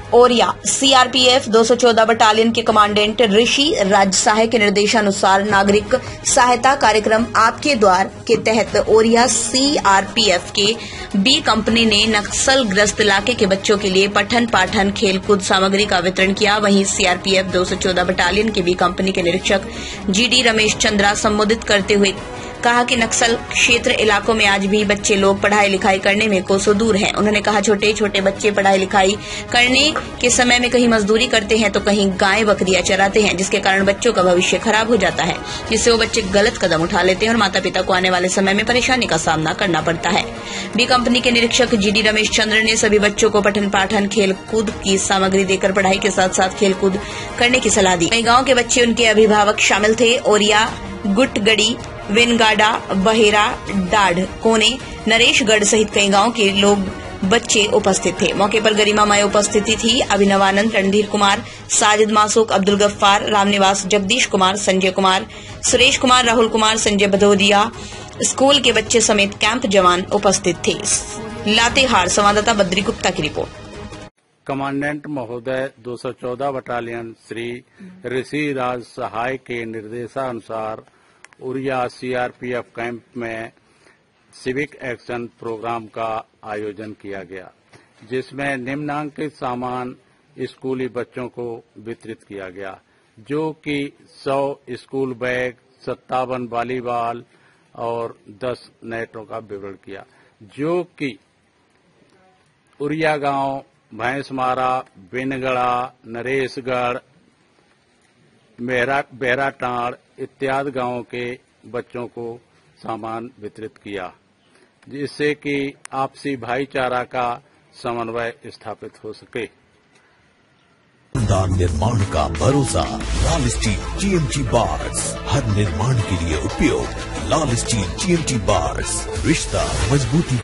ओरिया CRPF 214 battalion के commandant Rishi Rajsahe के निर्देशानुसार नागरिक सहायता कार्यक्रम आपके द्वार के तहत ओरिया सीआरपीएफ के बी कंपनी ने नक्सलग्रस्त इलाके के बच्चों के लिए पठन पाठन खेलकूद सामग्री का वितरण किया। वहीं सीआरपीएफ 214 बटालियन के बी कंपनी के निरीक्षक जीडी रमेश चंद्रा संबोधित करते हुए कहा कि नक्सल क्षेत्र इलाकों में आज भी बच्चे लोग पढ़ाई लिखाई करने में कोसों दूर हैं। उन्होंने कहा छोटे छोटे बच्चे पढ़ाई लिखाई करने के समय में कहीं मजदूरी करते हैं तो कहीं गाय बकरियां चराते हैं, जिसके कारण बच्चों का भविष्य खराब हो जाता है, जिससे वो बच्चे गलत कदम उठा लेते हैं और माता पिता को आने वाले समय में परेशानी का सामना करना पड़ता है। बी कंपनी के निरीक्षक जीडी रमेश चंद्र ने सभी बच्चों को पठन पाठन खेलकूद की सामग्री देकर पढ़ाई के साथ साथ खेलकूद करने की सलाह दी। कई गाँव के बच्चे उनके अभिभावक शामिल थे। ओरिया, गुटगड़ी, विनगाडा, बहेरा, डाढ़, कोने, नरेशगढ़ सहित कई गांव के लोग बच्चे उपस्थित थे। मौके पर गरिमामय उपस्थिति थी। अभिनवानंद, रणधीर कुमार, साजिद मासूक, अब्दुल गफ्फार, रामनिवास, जगदीश कुमार, संजय कुमार, सुरेश कुमार, राहुल कुमार, संजय भदौरिया, स्कूल के बच्चे समेत कैंप जवान उपस्थित थे। लातेहार संवाददाता बद्री गुप्ता की रिपोर्ट। कमांडेंट महोदय 214 बटालियन श्री ऋषि राज सहाय के निर्देशानुसार उरिया सीआरपीएफ कैंप में सिविक एक्शन प्रोग्राम का आयोजन किया गया, जिसमें निम्नांकित सामान स्कूली बच्चों को वितरित किया गया, जो कि 100 स्कूल बैग, 57 वॉलीबॉल और 10 नेटों का वितरण किया, जो कि उरिया गांव, भैंसमारा, बिनगड़ा, नरेशगढ़, बेहराटाड़ इत्यादि गांवों के बच्चों को सामान वितरित किया, जिससे कि आपसी भाईचारा का समन्वय स्थापित हो सके। निर्माण का भरोसा लाल स्टील टीएमटी बार्स, हर निर्माण के लिए उपयोग लाल स्टील टीएमटी बार्स, रिश्ता मजबूती